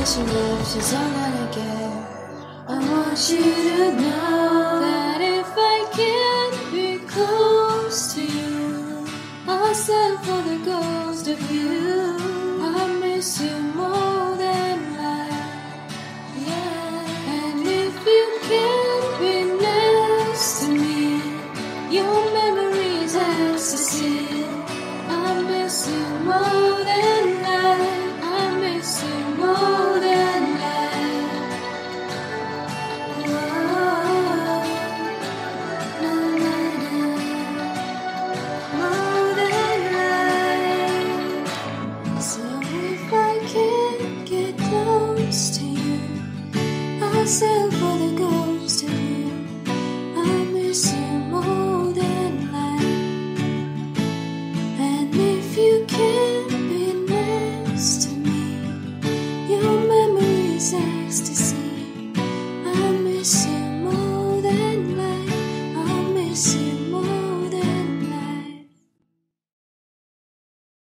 she leaves is all that I get. I want you to know that if I can't be close to you, I'll settle for the ghost of you. I miss you more than life, yeah. And if you can't be next to me, your memory's ecstasy. I miss you more than life. I miss you more than life. Whoa, na, na, na. More than life. So if I can't get close to you, I'll settle for the